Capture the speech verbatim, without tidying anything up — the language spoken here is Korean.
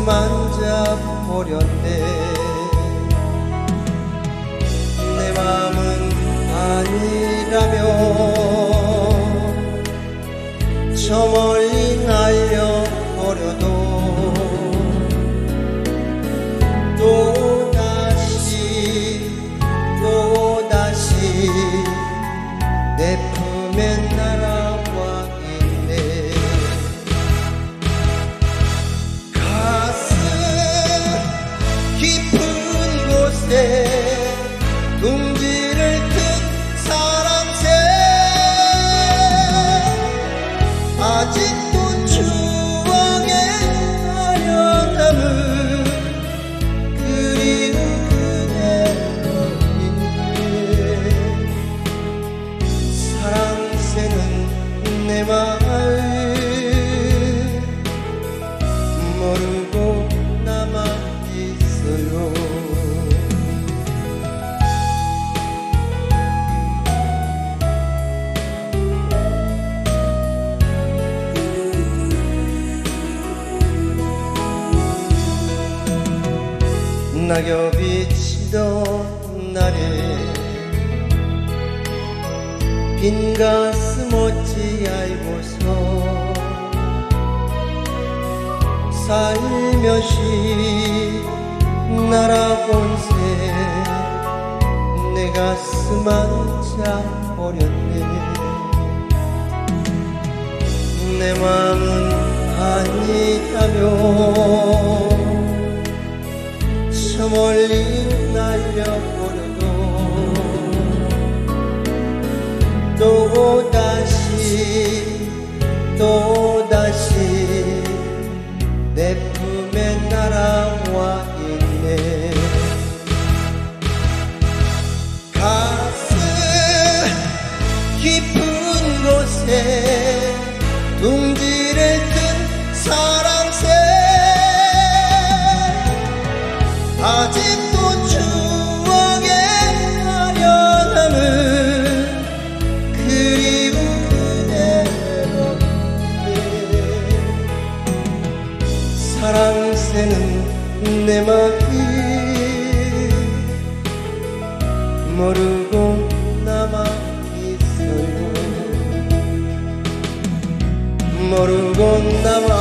앉아버렸네. 내 맘은 아니라며 저 멀리 날려버려도 또다시 또다시 내 품에 날아와 있네. 가슴 깊은 곳에 둥지를 튼 사랑새 아직도 추억에 아련함은 그리운 그대로인데 사랑새는 내 마음 모르고 남아있어요. 낙엽이 치던 날에 빈 가슴 어찌 알고서 살며시 날아온 새 내 가슴 앉아버렸네. 내 맘은 아니라며 저 멀리 날려버려도 또다시 또다시 내 품에 날아와 있네. 가슴 깊은 곳에 둥지를 든 사랑새 아직도 추억에 아련함은 그리운 그대로인데 사랑새는 내 맘이 모르고 남아있어요. 모르고 남아